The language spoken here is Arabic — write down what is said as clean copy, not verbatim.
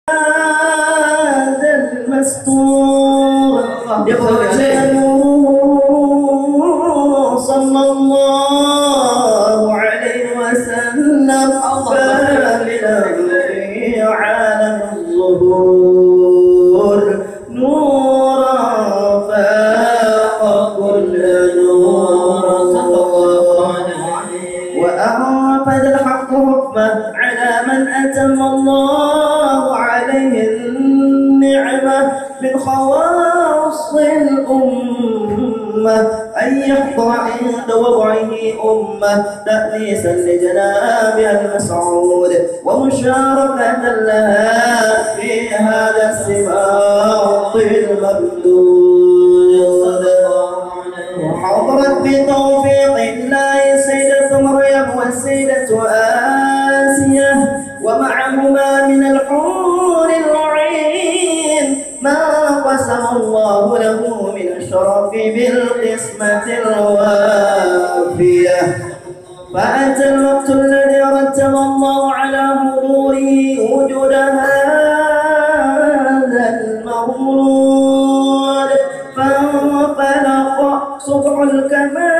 هذا المستور يخرج نوره صلى الله عليه وسلم كاملا في عالم الظهور نورا فاق كل نور وأنفذ الحق حكمه على من أتم الله عليه النعمة من خواص الأمة أن يحضر عند وضعه أمة تأنيسا لجنابها المسعود ومشاركة لها في هذا السباق الممدود وحضرت بتوفيق الله السيدة مريم والسيدة آسية ومعهما من الحور العين ما قسم الله له من الشرف بالقسمة الوافية فأتى الوقت الذي رتب الله على حضوره وجود هذا المولود فانطلق سطح الكمال